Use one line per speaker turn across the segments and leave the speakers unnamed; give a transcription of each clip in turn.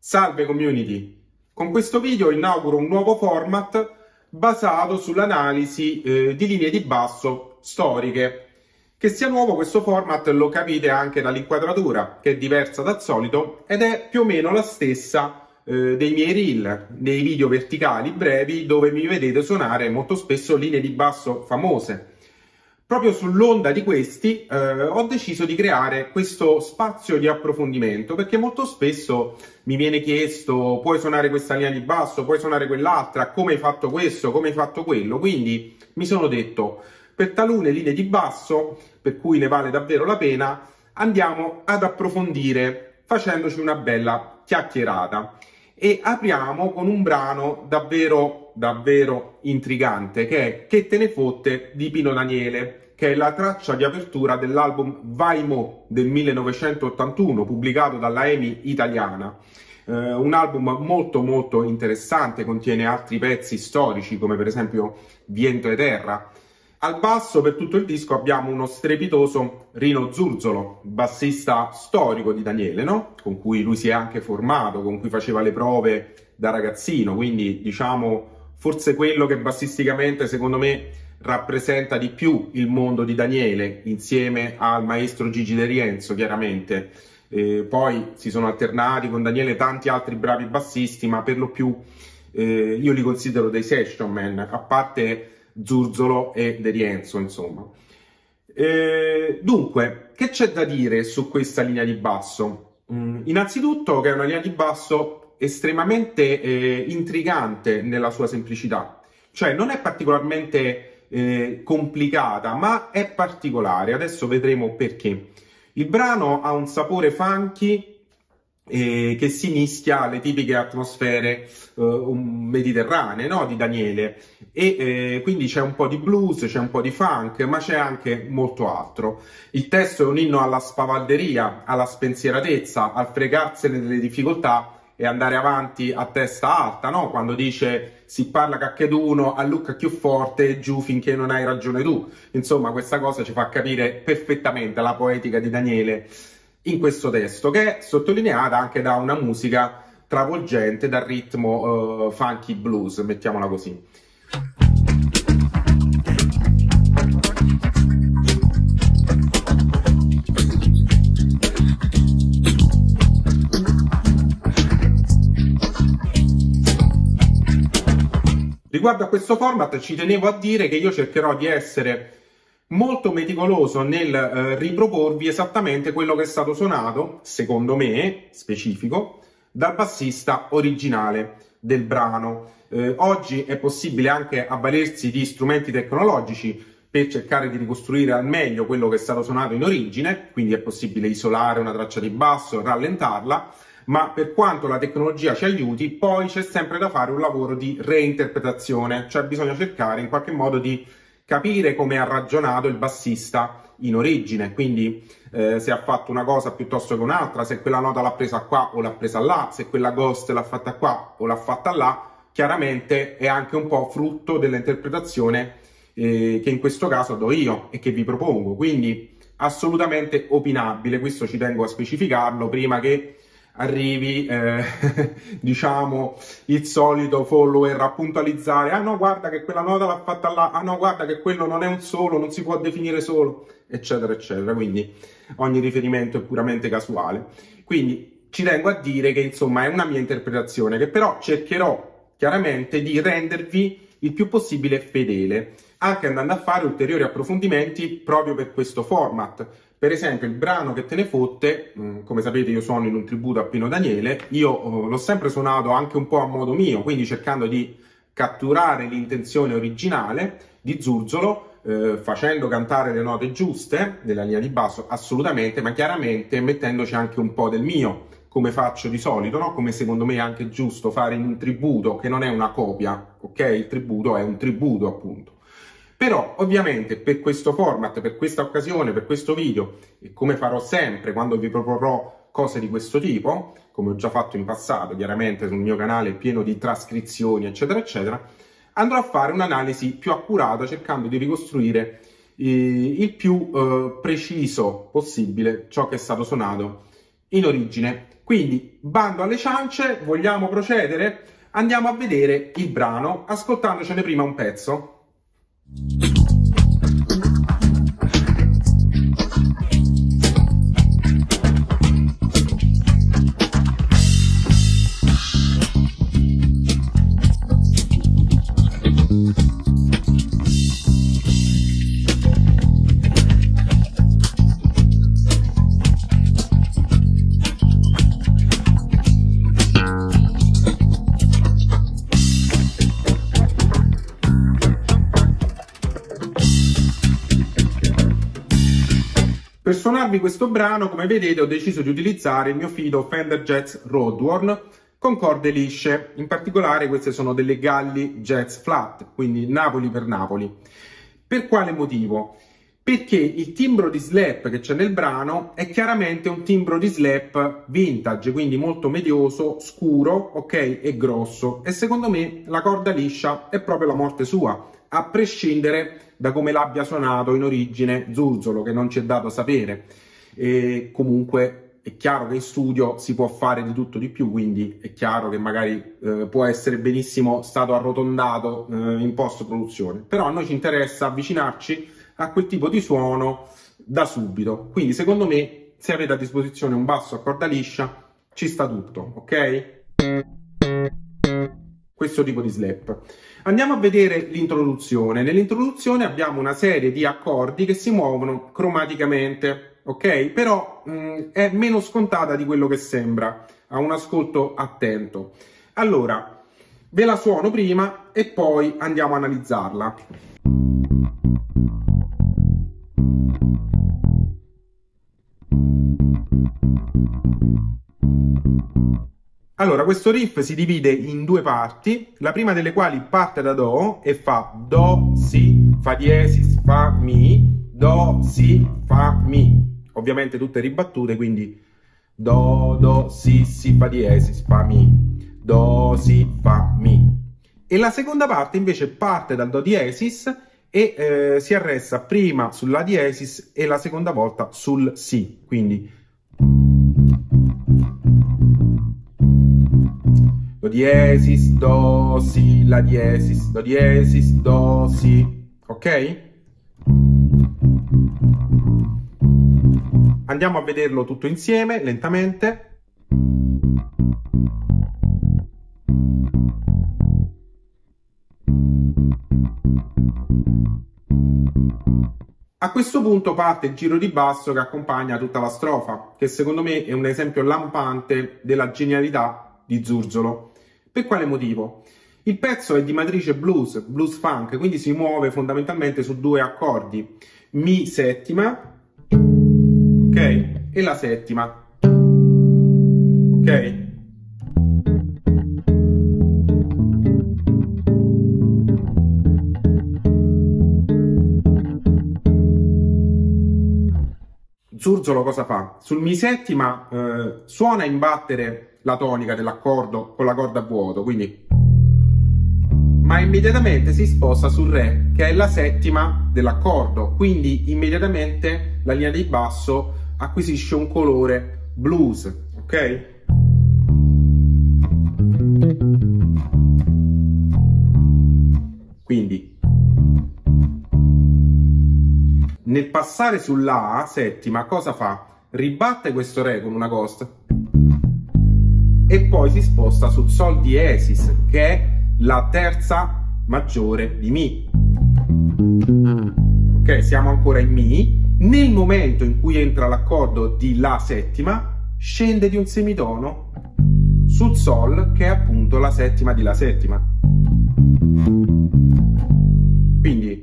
Salve community! Con questo video inauguro un nuovo format basato sull'analisi di linee di basso storiche. Che sia nuovo questo format lo capite anche dall'inquadratura, che è diversa dal solito ed è più o meno la stessa dei miei reel, dei video verticali brevi dove mi vedete suonare molto spesso linee di basso famose. Proprio sull'onda di questi ho deciso di creare questo spazio di approfondimento, perché molto spesso mi viene chiesto: puoi suonare questa linea di basso, puoi suonare quell'altra, come hai fatto questo, come hai fatto quello. Quindi mi sono detto, per talune linee di basso, per cui ne vale davvero la pena, andiamo ad approfondire facendoci una bella chiacchierata. E apriamo con un brano davvero intrigante, che è Che te ne fotte di Pino Daniele, che è la traccia di apertura dell'album Vai Mo del 1981, pubblicato dalla EMI italiana. Un album molto interessante, contiene altri pezzi storici come per esempio Viento e Terra. Al basso per tutto il disco abbiamo uno strepitoso Rino Zurzolo, bassista storico di Daniele, no? Con cui lui si è anche formato, con cui faceva le prove da ragazzino, quindi diciamo forse quello che bassisticamente secondo me rappresenta di più il mondo di Daniele, insieme al maestro Gigi De Rienzo chiaramente. Poi si sono alternati con Daniele tanti altri bravi bassisti, ma per lo più io li considero dei session man, a parte Zurzolo e De Rienzo, insomma. Dunque, che c'è da dire su questa linea di basso? Innanzitutto che è una linea di basso estremamente intrigante nella sua semplicità, cioè non è particolarmente complicata, ma è particolare. Adesso vedremo perché. Il brano ha un sapore funky che si mischia alle tipiche atmosfere mediterranee, no? Di Daniele, e quindi c'è un po' di blues, c'è un po' di funk, ma c'è anche molto altro. Il testo è un inno alla spavalderia, alla spensieratezza, al fregarsene delle difficoltà e andare avanti a testa alta, no? Quando dice si parla caccheduno, a lucca più forte, giù finché non hai ragione tu. Insomma, questa cosa ci fa capire perfettamente la poetica di Daniele in questo testo, che è sottolineata anche da una musica travolgente, dal ritmo funky blues, mettiamola così. Riguardo a questo format ci tenevo a dire che io cercherò di essere molto meticoloso nel riproporvi esattamente quello che è stato suonato, secondo me, specifico, dal bassista originale del brano. Oggi è possibile anche avvalersi di strumenti tecnologici per cercare di ricostruire al meglio quello che è stato suonato in origine, quindi è possibile isolare una traccia di basso, rallentarla, ma per quanto la tecnologia ci aiuti, poi c'è sempre da fare un lavoro di reinterpretazione, cioè bisogna cercare in qualche modo di capire come ha ragionato il bassista in origine, quindi se ha fatto una cosa piuttosto che un'altra, se quella nota l'ha presa qua o l'ha presa là, se quella ghost l'ha fatta qua o l'ha fatta là, chiaramente è anche un po' frutto dell'interpretazione che in questo caso do io e che vi propongo, quindi assolutamente opinabile. Questo ci tengo a specificarlo prima che arrivi diciamo il solito follower a puntualizzare: ah no, guarda che quella nota l'ha fatta là, ah no, guarda che quello non è un solo, non si può definire solo, eccetera eccetera. Quindi ogni riferimento è puramente casuale. Quindi ci tengo a dire che insomma è una mia interpretazione, che però cercherò chiaramente di rendervi il più possibile fedele, anche andando a fare ulteriori approfondimenti proprio per questo format. Per esempio il brano Che te ne fotte, come sapete io suono in un tributo a Pino Daniele, io l'ho sempre suonato anche un po' a modo mio, quindi cercando di catturare l'intenzione originale di Zurzolo, facendo cantare le note giuste della linea di basso, assolutamente, ma chiaramente mettendoci anche un po' del mio, come faccio di solito, no? Come secondo me è anche giusto fare in un tributo, che non è una copia, ok? Il tributo è un tributo, appunto. Però ovviamente per questo format, per questa occasione, per questo video, e come farò sempre quando vi proporrò cose di questo tipo, come ho già fatto in passato, chiaramente sul mio canale pieno di trascrizioni, eccetera, eccetera, andrò a fare un'analisi più accurata, cercando di ricostruire il più preciso possibile ciò che è stato suonato in origine. Quindi, bando alle ciance, vogliamo procedere? Andiamo a vedere il brano, ascoltandocene prima un pezzo. Per suonarvi questo brano, come vedete, ho deciso di utilizzare il mio fido Fender Jazz Roadworn con corde lisce. In particolare queste sono delle Galli Jazz Flat, quindi Napoli per Napoli. Per quale motivo? Perché il timbro di slap che c'è nel brano è chiaramente un timbro di slap vintage, quindi molto medioso, scuro, ok, e grosso. E secondo me la corda liscia è proprio la morte sua, a prescindere da come l'abbia suonato in origine Zurzolo, che non ci è dato sapere. E comunque è chiaro che in studio si può fare di tutto di più, quindi è chiaro che magari può essere benissimo stato arrotondato in post-produzione. Però a noi ci interessa avvicinarci a quel tipo di suono da subito. Quindi secondo me, se avete a disposizione un basso a corda liscia, ci sta tutto, ok? Questo tipo di slap. Andiamo a vedere l'introduzione. Nell'introduzione abbiamo una serie di accordi che si muovono cromaticamente, ok? Però è meno scontata di quello che sembra, a un ascolto attento. Allora, ve la suono prima e poi andiamo a analizzarla. Allora, questo riff si divide in due parti, la prima delle quali parte da Do e fa Do, Si, Fa diesis, Fa, Mi, Do, Si, Fa, Mi. Ovviamente tutte ribattute, quindi Do, Do, Si, Si, Fa diesis, Fa, Mi, Do, Si, Fa, Mi. E la seconda parte invece parte dal Do diesis e si arresta prima sulla diesis e la seconda volta sul Si, quindi Do diesis, Do, Si, La diesis, Do diesis, Do, Si, ok? Andiamo a vederlo tutto insieme, lentamente. A questo punto parte il giro di basso che accompagna tutta la strofa, che secondo me è un esempio lampante della genialità di Zurzolo. Per quale motivo? Il pezzo è di matrice blues, blues funk, quindi si muove fondamentalmente su due accordi, Mi settima, ok, e la settima, ok? Zurzolo cosa fa? Sul Mi settima suona a imbattere la tonica dell'accordo con la corda a vuoto, quindi, ma immediatamente si sposta sul Re, che è la settima dell'accordo, quindi immediatamente la linea di basso acquisisce un colore blues, ok? Quindi nel passare sulla settima cosa fa? Ribatte questo Re con una ghost e poi si sposta sul Sol diesis, che è la terza maggiore di Mi. Ok, siamo ancora in Mi. Nel momento in cui entra l'accordo di La settima, scende di un semitono sul Sol, che è appunto la settima di La settima. Quindi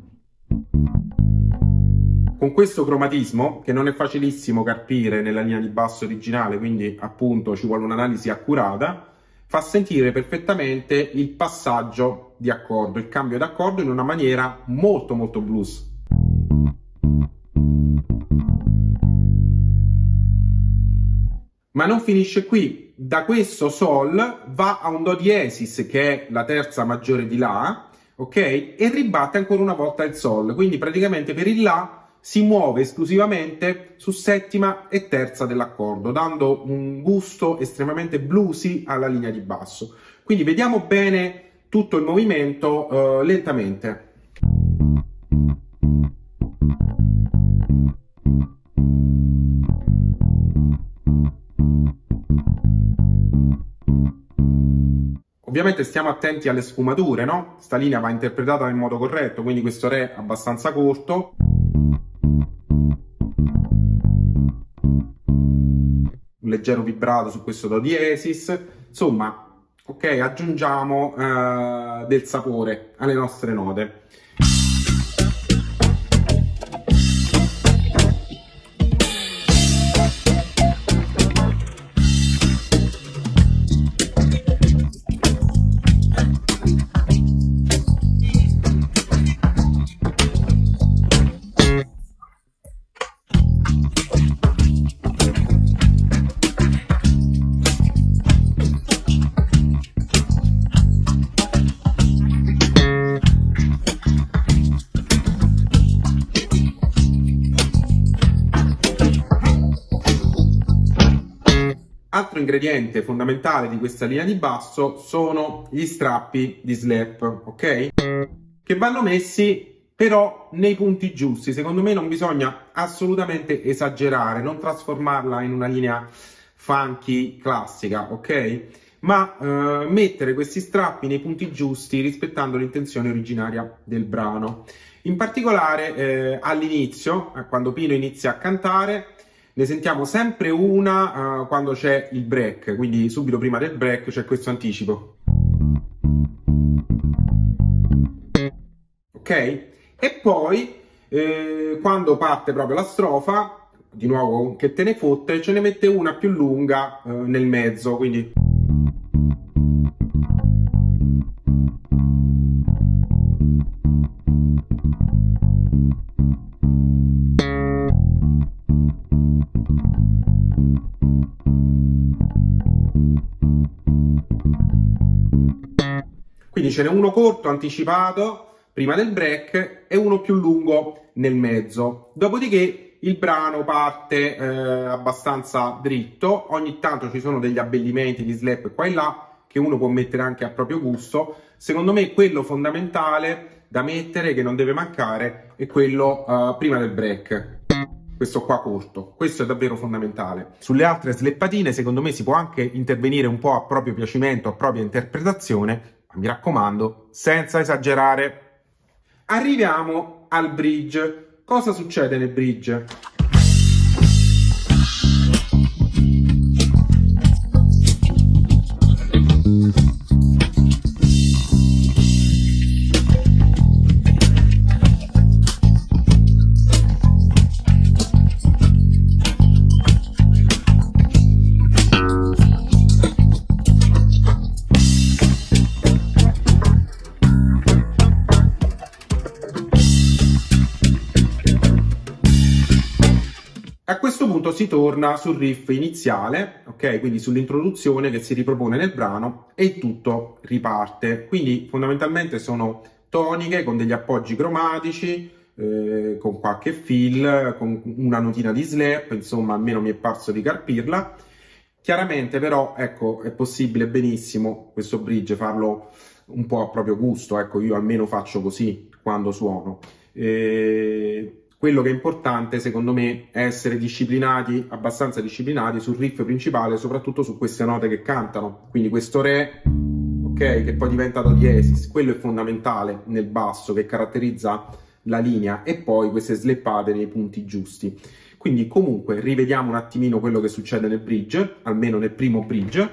con questo cromatismo, che non è facilissimo carpire nella linea di basso originale, quindi appunto ci vuole un'analisi accurata, fa sentire perfettamente il passaggio di accordo, il cambio d'accordo in una maniera molto molto blues. Ma non finisce qui. Da questo Sol va a un Do diesis, che è la terza maggiore di La, ok? E ribatte ancora una volta il Sol, quindi praticamente per il La si muove esclusivamente su settima e terza dell'accordo, dando un gusto estremamente bluesy alla linea di basso. Quindi vediamo bene tutto il movimento lentamente. Ovviamente stiamo attenti alle sfumature, no? Sta linea va interpretata in modo corretto, quindi questo re abbastanza corto. Un leggero vibrato su questo do diesis. Insomma, ok, aggiungiamo del sapore alle nostre note. Altro ingrediente fondamentale di questa linea di basso sono gli strappi di slap, ok? Che vanno messi però nei punti giusti. Secondo me non bisogna assolutamente esagerare, non trasformarla in una linea funky classica, ok? Ma mettere questi strappi nei punti giusti rispettando l'intenzione originaria del brano. In particolare all'inizio, quando Pino inizia a cantare, ne sentiamo sempre una quando c'è il break, quindi subito prima del break c'è questo anticipo. Ok? E poi quando parte proprio la strofa, di nuovo che te ne fotte, ce ne mette una più lunga nel mezzo, quindi... Quindi ce n'è uno corto, anticipato, prima del break, e uno più lungo nel mezzo. Dopodiché il brano parte abbastanza dritto, ogni tanto ci sono degli abbellimenti di slap qua e là, che uno può mettere anche a proprio gusto. Secondo me quello fondamentale da mettere, che non deve mancare, è quello prima del break. Questo qua corto, questo è davvero fondamentale. Sulle altre slappatine secondo me si può anche intervenire un po' a proprio piacimento, a propria interpretazione, mi raccomando, senza esagerare. Arriviamo al bridge. Cosa succede nel bridge? A questo punto si torna sul riff iniziale, ok? Quindi sull'introduzione che si ripropone nel brano e il tutto riparte. Quindi fondamentalmente sono toniche con degli appoggi cromatici, con qualche fill, con una notina di slap, insomma almeno mi è parso di carpirla. Chiaramente però, ecco, è possibile benissimo questo bridge farlo un po' a proprio gusto, ecco, io almeno faccio così quando suono. Quello che è importante, secondo me, è essere disciplinati, abbastanza disciplinati sul riff principale, soprattutto su queste note che cantano. Quindi questo re, ok, che poi diventa do diesis, quello è fondamentale nel basso, che caratterizza la linea, e poi queste slappate nei punti giusti. Quindi comunque rivediamo un attimino quello che succede nel bridge, almeno nel primo bridge.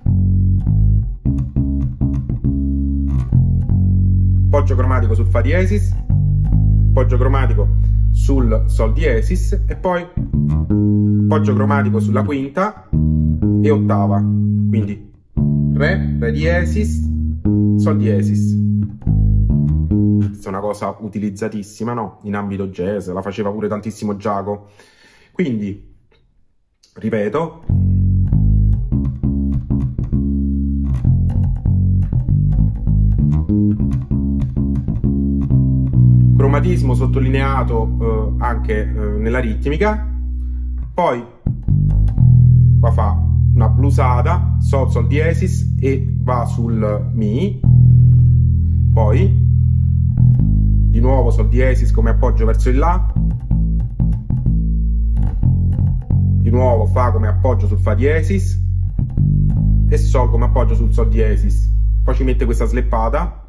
Poggio cromatico sul fa diesis, poggio cromatico sul sol diesis e poi poggio cromatico sulla quinta e ottava, quindi re, re diesis, sol diesis. Questa è una cosa utilizzatissima, no? In ambito jazz, la faceva pure tantissimo Giacomo. Quindi ripeto, cromatismo sottolineato anche nella ritmica. Poi qua fa una bluesata, sol sol diesis e va sul mi, poi di nuovo sol diesis come appoggio verso il la, di nuovo fa come appoggio sul fa diesis e sol come appoggio sul sol diesis, poi ci mette questa sleppata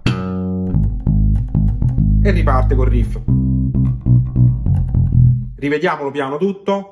e riparte col riff. Rivediamolo piano tutto.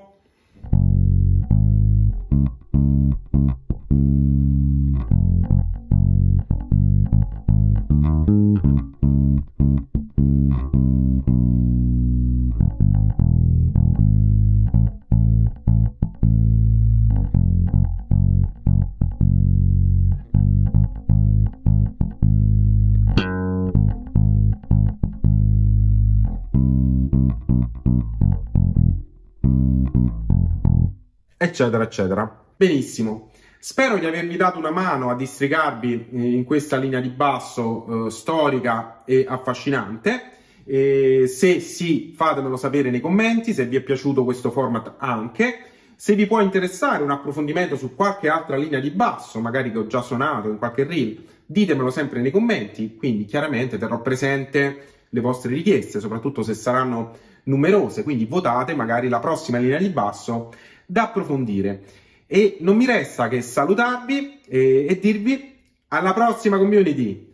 Eccetera eccetera. Benissimo, spero di avervi dato una mano a districarvi in questa linea di basso storica e affascinante. Se sì, fatemelo sapere nei commenti, se vi è piaciuto questo format anche. Se vi può interessare un approfondimento su qualche altra linea di basso, magari che ho già suonato in qualche reel, ditemelo sempre nei commenti, quindi chiaramente terrò presente le vostre richieste, soprattutto se saranno numerose, quindi votate magari la prossima linea di basso da approfondire. E non mi resta che salutarvi e dirvi alla prossima community!